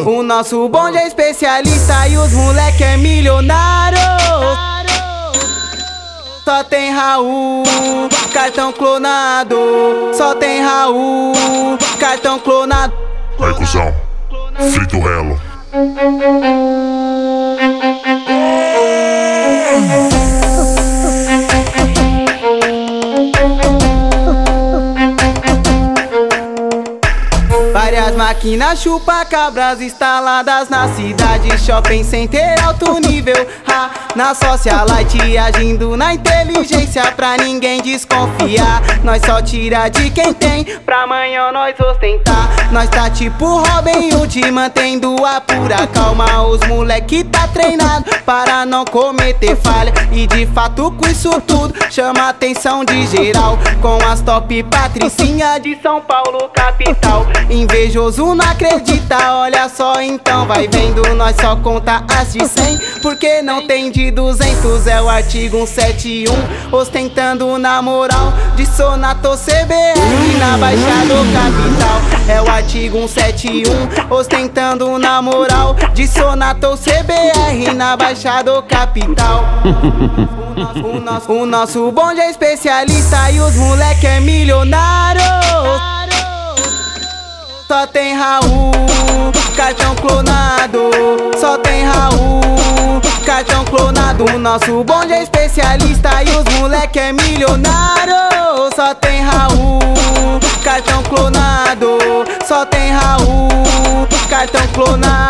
O nosso bonde é especialista e os moleque é milionário. Só tem Raul, cartão clonado. Só tem Raul, cartão clonado. Aí, cuzão, frita o relo. Várias máquinas chupa-cabras instaladas na cidade. Shopping center alto nível, na socialite, agindo na inteligência pra ninguém desconfiar. Nós só tira de quem tem, pra amanhã nós ostentar. Nós tá tipo Robin Hood, mantendo a pura calma. Os moleque tá treinado para não cometer falha. E de fato com isso tudo chama a atenção de geral, com as top patricinha de São Paulo capital. Invejoso não acredita, olha só então vai vendo. Nós só conta as de 100, porque não tem de 200. É o artigo 171, ostentando na moral de Sonato CBR na Baixada Capital. É o artigo 171, ostentando na moral de Sonato CBR na Baixada Capital. O nosso bonde é especialista e os moleque é milionário. Só tem Raul, cartão clonado. Só tem Raul, cartão clonado. O nosso bonde é especialista e os moleque é milionário. Só tem Raul, cartão clonado. Só tem Raul, cartão clonado.